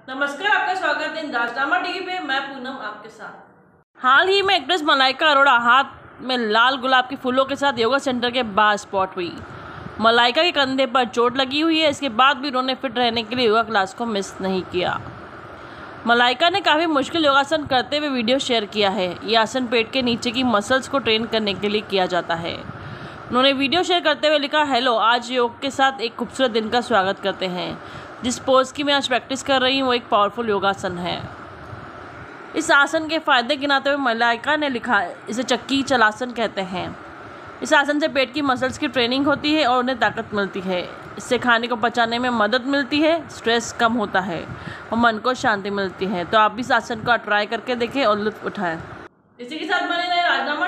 नमस्कार, आपका स्वागत है राजनामा टीवी पे। मैं पूनम आपके साथ। हाल ही में एक्ट्रेस मलाइका अरोड़ा हाथ में लाल गुलाब के फूलों के साथ योगा सेंटर के बाहर स्पॉट हुई। मलाइका के कंधे पर चोट लगी हुई है, इसके बाद भी उन्होंने फिट रहने के लिए योगा क्लास को मिस नहीं किया। मलाइका ने काफ़ी मुश्किल योगासन करते हुए वीडियो शेयर किया है। ये आसन पेट के नीचे की मसल्स को ट्रेन करने के लिए किया जाता है। उन्होंने वीडियो शेयर करते हुए लिखा, हेलो, आज योग के साथ एक खूबसूरत दिन का स्वागत करते हैं। जिस पोज की मैं आज प्रैक्टिस कर रही हूँ वो एक पावरफुल योगासन है। इस आसन के फायदे गिनाते हुए मलाइका ने लिखा, इसे चक्की चलासन कहते हैं। इस आसन से पेट की मसल्स की ट्रेनिंग होती है और उन्हें ताकत मिलती है। इससे खाने को पचाने में मदद मिलती है, स्ट्रेस कम होता है और मन को शांति मिलती है। तो आप भी इस आसन को ट्राई करके देखें और लुत्फ उठाएं। इसी के साथ बने रहे राजनामा